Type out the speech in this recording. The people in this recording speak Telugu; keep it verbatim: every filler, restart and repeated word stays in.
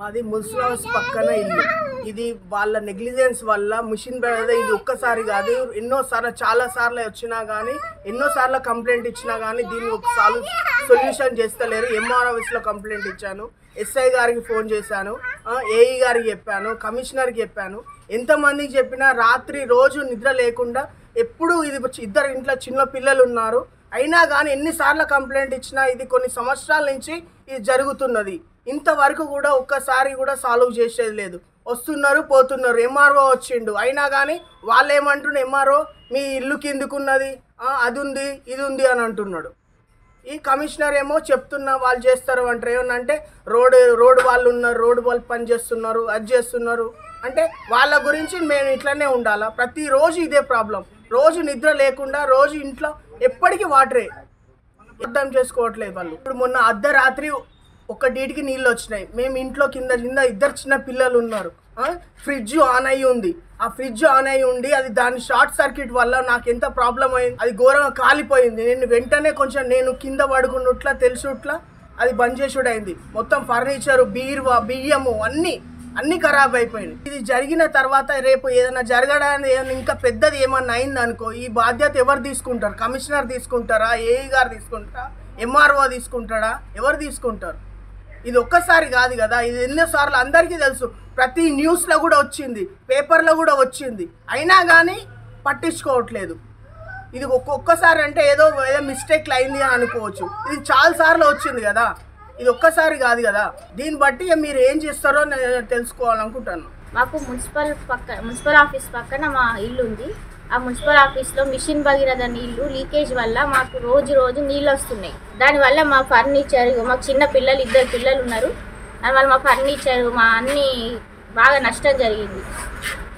మాది మున్సిపల్ హౌస్ పక్కన ఇల్లు. ఇది వాళ్ళ నెగ్లిజెన్స్ వల్ల మిషన్ పెడితే ఇది ఒక్కసారి కాదు, ఎన్నోసార్లు చాలా సార్లు వచ్చినా కానీ ఎన్నోసార్లు కంప్లైంట్ ఇచ్చినా కానీ దీన్ని ఒక సాల్వ్ సొల్యూషన్ చేస్తలేరు. ఎంఆర్ ఆఫీస్లో కంప్లైంట్ ఇచ్చాను, ఎస్ఐ గారికి ఫోన్ చేశాను, ఏఈ గారికి చెప్పాను, కమిషనర్కి చెప్పాను. ఎంతమందికి చెప్పినా రాత్రి రోజు నిద్ర లేకుండా ఎప్పుడు ఇది ఇద్దరు ఇంట్లో చిన్న పిల్లలు ఉన్నారు అయినా కానీ ఎన్నిసార్లు కంప్లైంట్ ఇచ్చినా ఇది కొన్ని సంవత్సరాల నుంచి ఇది జరుగుతున్నది. ఇంతవరకు కూడా ఒక్కసారి కూడా సాల్వ్ చేసేది లేదు. వస్తున్నారు పోతున్నారు, ఎంఆర్ఓ వచ్చిండు అయినా కానీ వాళ్ళు ఏమంటున్నారు, ఎంఆర్ఓ మీ ఇల్లు కిందుకున్నది, అది ఉంది ఇది ఉంది అని అంటున్నాడు. ఈ కమిషనర్ ఏమో చెప్తున్నా వాళ్ళు చేస్తారు అంటారు. ఏమన్నంటే రోడ్ రోడ్ వాళ్ళు ఉన్నారు, రోడ్డు వాళ్ళు పని చేస్తున్నారు, అది చేస్తున్నారు అంటే వాళ్ళ గురించి మేము ఇట్లనే ఉండాలా? ప్రతిరోజు ఇదే ప్రాబ్లం, రోజు నిద్ర లేకుండా రోజు ఇంట్లో ఎప్పటికీ వాటరే, అర్థం చేసుకోవట్లేదు వాళ్ళు. ఇప్పుడు మొన్న అర్ధరాత్రి ఒకటికి నీళ్ళు వచ్చినాయి, మేము ఇంట్లో కింద కింద ఇద్దరు చిన్న పిల్లలు ఉన్నారు, ఫ్రిడ్జ్ ఆన్ అయ్యి ఉంది. ఆ ఫ్రిడ్జ్ ఆన్ అయ్యి ఉండి అది దాని షార్ట్ సర్క్యూట్ వల్ల నాకు ఎంత ప్రాబ్లం అయింది, అది ఘోరంగా కాలిపోయింది. నేను వెంటనే కొంచెం నేను కింద పడుకున్నట్లా తెలుసుట్లా అది బంద్ చేసుడు అయింది. మొత్తం ఫర్నిచరు, బీరువా, బియ్యము అన్నీ అన్నీ ఖరాబ్ అయిపోయినాయి. ఇది జరిగిన తర్వాత రేపు ఏదైనా జరగడానికి ఇంకా పెద్దది ఏమన్నా అయింది అనుకో, ఈ బాధ్యత ఎవరు తీసుకుంటారు? కమిషనర్ తీసుకుంటారా, ఏఈ గారు తీసుకుంటారా, ఎంఆర్ఓ తీసుకుంటాడా, ఎవరు తీసుకుంటారు? ఇది ఒక్కసారి కాదు కదా, ఇది ఎన్నోసార్లు అందరికీ తెలుసు, ప్రతి న్యూస్లో కూడా వచ్చింది, పేపర్లో కూడా వచ్చింది, అయినా కానీ పట్టించుకోవట్లేదు. ఇది ఒక్కొక్కసారి అంటే ఏదో ఏదో మిస్టేక్లు అయింది అని అనుకోవచ్చు, ఇది చాలాసార్లు వచ్చింది కదా, ఇది ఒక్కసారి కాదు కదా. దీన్ని బట్టి మీరు ఏం చేస్తారో నేను తెలుసుకోవాలనుకుంటాను. మాకు మున్సిపల్ పక్క మున్సిపల్ ఆఫీస్ పక్కన మా ఇల్లు ఉంది. ఆ మున్సిపల్ ఆఫీస్లో మిషన్ భగీరథ నీళ్లు లీకేజ్ వల్ల మాకు రోజు రోజు నీళ్ళు వస్తున్నాయి. దానివల్ల మా ఫర్నిచర్, మాకు చిన్న పిల్లలు ఇద్దరు పిల్లలు ఉన్నారు, దానివల్ల మా ఫర్నిచర్ మా అన్నీ బాగా నష్టం జరిగింది.